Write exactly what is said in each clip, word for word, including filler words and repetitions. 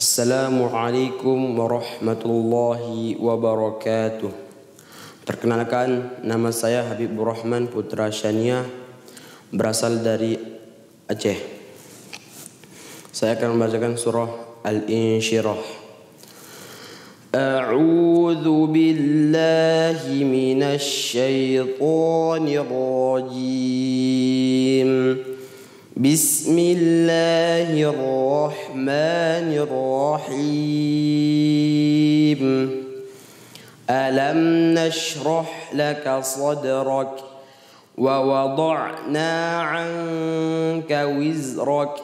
Assalamualaikum warahmatullahi wabarakatuh. Perkenalkan, nama saya Habibur Rahman Putra Syaniah, berasal dari Aceh. Saya akan membacakan surah Al-Insyirah. A'udzu billahi minasy syaithanir rajim. Bismillahirrahmanirrahim. Alam nashrah laka sadrak wa wada'na 'anka wizrak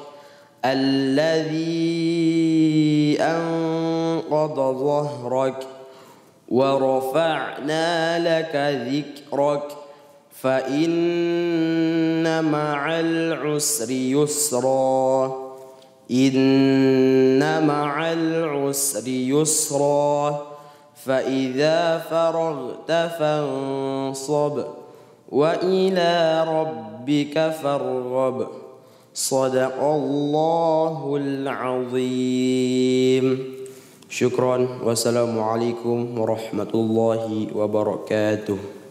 alladhi anqadha dhahrak wa rafa'na laka dhikrak fa inna ma'al usri yusra inna ma'al usri yusra fa idza faraghta fansab wa ila rabbika farghab. Shadaqallahul azim. Syukran. Wassalamualaikum warahmatullahi wabarakatuh.